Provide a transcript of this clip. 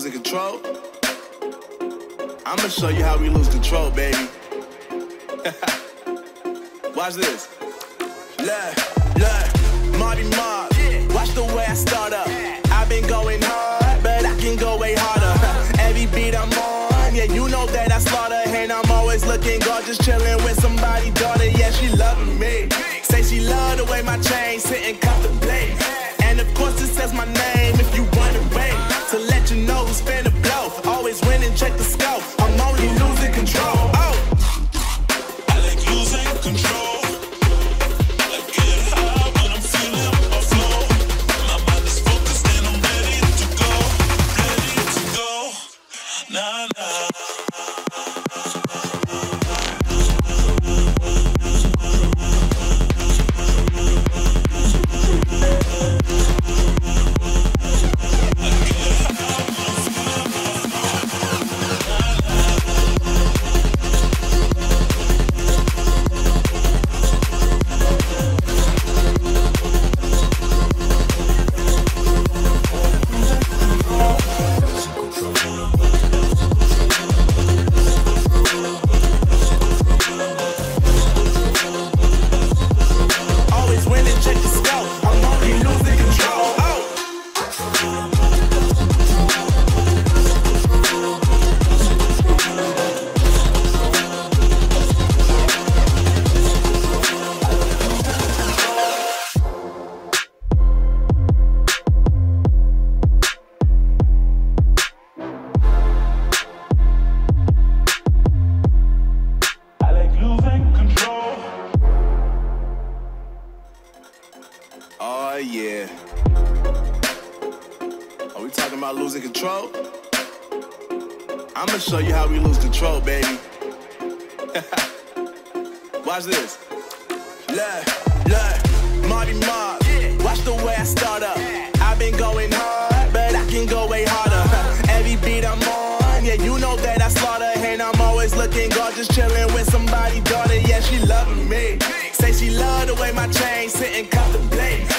losing control? I'ma show you how we lose control, baby. Watch this. Look, Marty Mark. Watch the way I start up. I've been going hard, but I can go way harder. Every beat I'm on, yeah, you know that I slaughter. And I'm always looking gorgeous, chilling with somebody's daughter. Yeah, she loving me. Say she love the way my chain sit and contemplate. And of course it says my name if you wondering. To let you know who's finna blow. Always win and check the scope. I'm only losing control. Oh, I like losing control. I get high when I'm feeling my flow. My mind is focused and I'm ready to go. Ready to go. Nah, nah. Oh yeah. Are we talking about losing control? I'ma show you how we lose control, baby. Watch this. Look, Marty Mark. Watch the way I start up. I've been going hard, but I can go way harder. Every beat I'm on, yeah, you know that I slaughter. And I'm always looking gorgeous, chilling with somebody's daughter. Yeah, she loving me. Say she love the way my chain sit and contemplate.